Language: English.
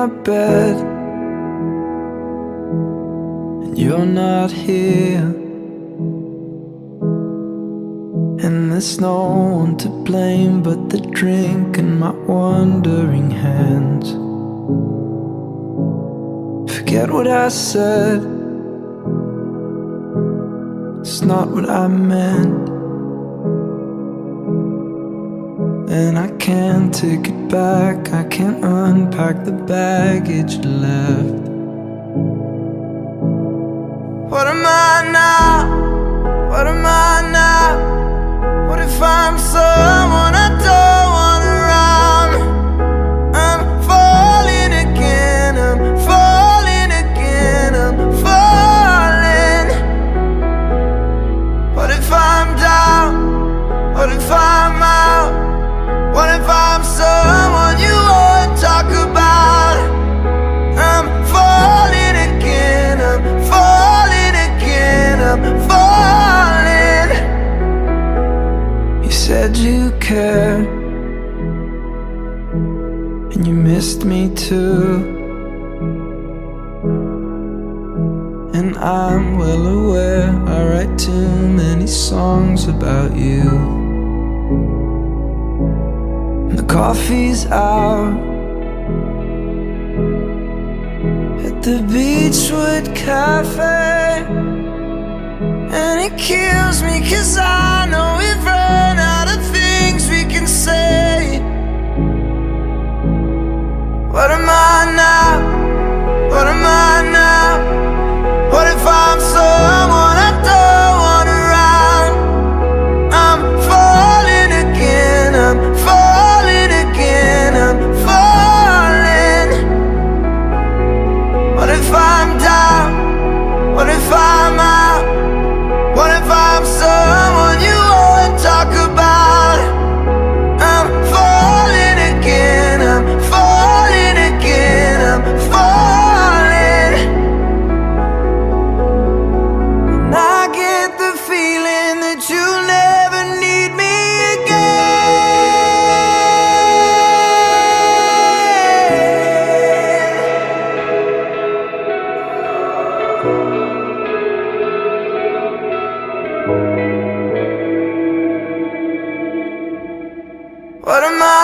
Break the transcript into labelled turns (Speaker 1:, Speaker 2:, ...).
Speaker 1: bed, and you're not here. And there's no one to blame but the drink and my wandering hands. Forget what I said, it's not what I meant. And I can't take it back, I can't unpack the baggage left. What am I now? What am I now? What if I'm someone I don't want around? I'm falling again, I'm falling again, I'm falling. What if I'm down? What if I'm out? What if I'm someone you won't talk about? I'm falling again, I'm falling again, I'm falling. You said you cared, and you missed me too. And I'm well aware I write too many songs about you. The coffee's out at the Beachwood Cafe, and it kills me 'cause I know we've run out of things we can say. What am I now? What am I now? What if I'm someone I don't want around? I'm falling again, I'm falling again, I'm falling. What if I'm down? What if I'm out? What if I'm someone you won't talk about? I'm falling again, I'm falling again, I'm falling. And I get the feeling that you'll never need me again. What am I?